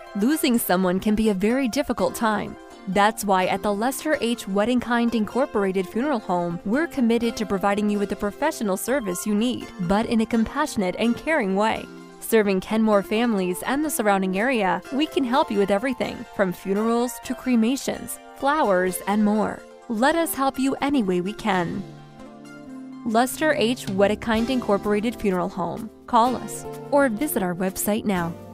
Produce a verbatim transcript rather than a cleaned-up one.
Losing someone can be a very difficult time. That's why at the Lester H. Wedekindt Incorporated Funeral Home, we're committed to providing you with the professional service you need, but in a compassionate and caring way. Serving Kenmore families and the surrounding area, we can help you with everything from funerals to cremations, flowers, and more. Let us help you any way we can. Lester H. Wedekindt Incorporated Funeral Home. Call us or visit our website now.